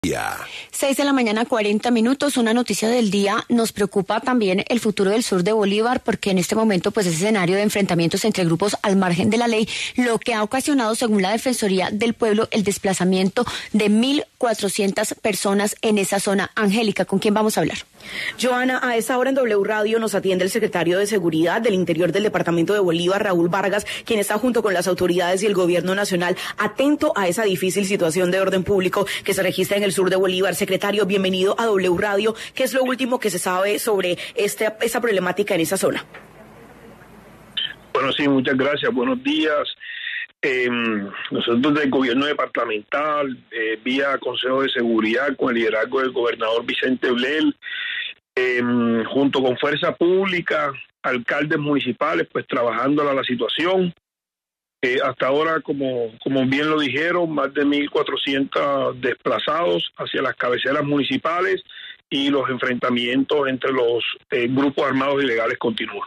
Ya. 6:40 a.m, una noticia del día. Nos preocupa también el futuro del sur de Bolívar, porque en este momento pues ese escenario de enfrentamientos entre grupos al margen de la ley, lo que ha ocasionado, según la Defensoría del Pueblo, el desplazamiento de 1.400 personas en esa zona. Angélica, ¿con quién vamos a hablar? Joana, a esa hora en W Radio nos atiende el secretario de Seguridad del Interior del Departamento de Bolívar, Raúl Vargas, quien está junto con las autoridades y el gobierno nacional atento a esa difícil situación de orden público que se registra en el sur de Bolívar. Secretario, bienvenido a W Radio. ¿Qué es lo último que se sabe sobre esa problemática en esa zona? Bueno, sí, muchas gracias. Buenos días. Nosotros del gobierno departamental, vía Consejo de Seguridad, con el liderazgo del gobernador Vicente Blel, junto con Fuerza Pública, alcaldes municipales, pues trabajando a la situación. Hasta ahora, como bien lo dijeron, más de 1.400 desplazados hacia las cabeceras municipales y los enfrentamientos entre los grupos armados ilegales continúan.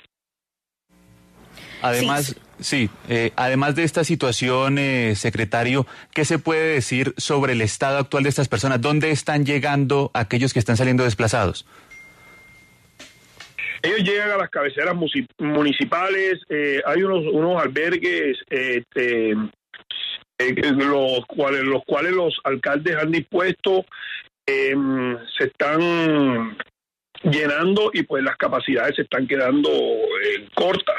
Además, además de esta situación, secretario, ¿qué se puede decir sobre el estado actual de estas personas? ¿Dónde están llegando aquellos que están saliendo desplazados? Ellos llegan a las cabeceras municipales, hay unos albergues los cuales los alcaldes han dispuesto, se están llenando y pues las capacidades se están quedando cortas.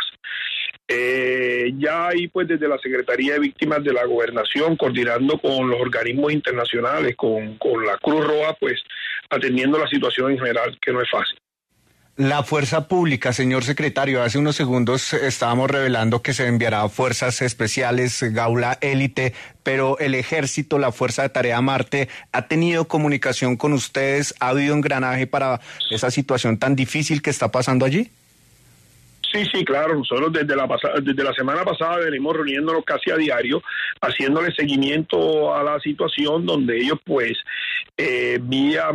Ya hay pues desde la Secretaría de Víctimas de la Gobernación, coordinando con los organismos internacionales, con la Cruz Roja, pues atendiendo la situación en general, que no es fácil. La fuerza pública, señor secretario, hace unos segundos estábamos revelando que se enviará fuerzas especiales, Gaula Élite, pero el ejército, la Fuerza de Tarea Marte, ¿ha tenido comunicación con ustedes? ¿Ha habido engranaje para esa situación tan difícil que está pasando allí? Sí, claro. Nosotros desde la semana pasada venimos reuniéndonos casi a diario, haciéndole seguimiento a la situación, donde ellos pues vía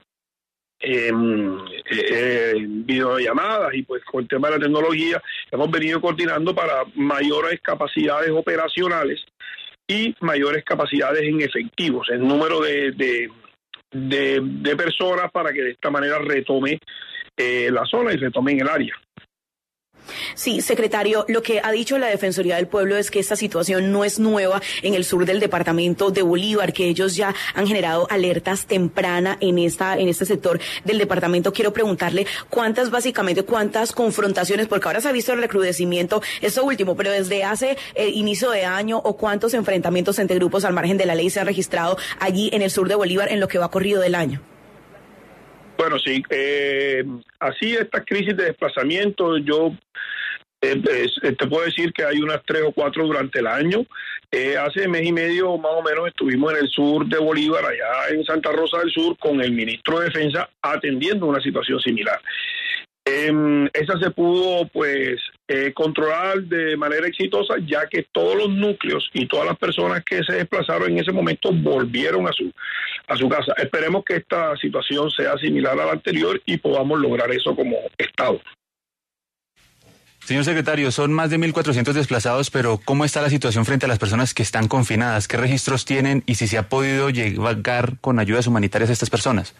videollamadas y pues con el tema de la tecnología hemos venido coordinando para mayores capacidades operacionales y mayores capacidades en efectivos, el número de personas, para que de esta manera retome la zona y retomen el área. Sí, secretario, lo que ha dicho la Defensoría del Pueblo es que esta situación no es nueva en el sur del departamento de Bolívar, que ellos ya han generado alertas tempranas en este sector del departamento. Quiero preguntarle cuántas confrontaciones, porque ahora se ha visto el recrudecimiento, esto último, pero desde hace inicio de año, o cuántos enfrentamientos entre grupos al margen de la ley se han registrado allí en el sur de Bolívar en lo que va corrido del año. Bueno, sí, así esta crisis de desplazamiento, yo te puedo decir que hay unas 3 o 4 durante el año. Hace mes y medio más o menos estuvimos en el sur de Bolívar, allá en Santa Rosa del Sur, con el ministro de Defensa atendiendo una situación similar. Esa se pudo pues controlar de manera exitosa, ya que todos los núcleos y todas las personas que se desplazaron en ese momento volvieron a su casa. Esperemos que esta situación sea similar a la anterior y podamos lograr eso como Estado. Señor secretario, son más de 1.400 desplazados, pero ¿cómo está la situación frente a las personas que están confinadas? ¿Qué registros tienen y si se ha podido llegar con ayudas humanitarias a estas personas?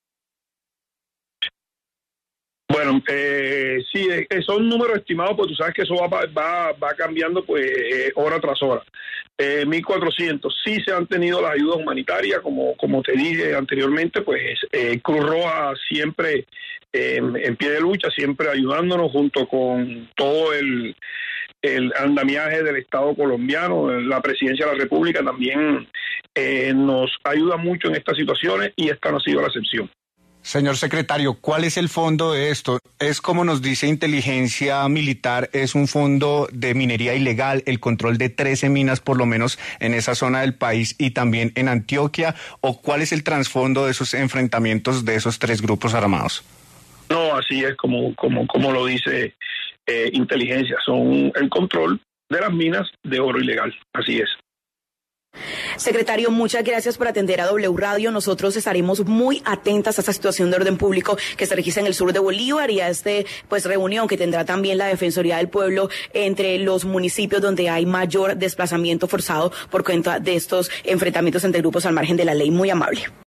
Bueno, sí, son números estimados, pues tú sabes que eso va cambiando pues hora tras hora. 1.400, sí se han tenido las ayudas humanitarias, como te dije anteriormente, pues Cruz Roja siempre en pie de lucha, siempre ayudándonos junto con todo el andamiaje del Estado colombiano. La Presidencia de la República también nos ayuda mucho en estas situaciones y esta no ha sido la excepción. Señor secretario, ¿cuál es el fondo de esto? Es como nos dice inteligencia militar, es un fondo de minería ilegal, el control de 13 minas por lo menos en esa zona del país y también en Antioquia, ¿o cuál es el trasfondo de esos enfrentamientos de esos 3 grupos armados? No, así es como lo dice inteligencia, son el control de las minas de oro ilegal, así es. Secretario, muchas gracias por atender a W Radio. Nosotros estaremos muy atentas a esta situación de orden público que se registra en el sur de Bolívar y a reunión que tendrá también la Defensoría del Pueblo entre los municipios donde hay mayor desplazamiento forzado por cuenta de estos enfrentamientos entre grupos al margen de la ley. Muy amable.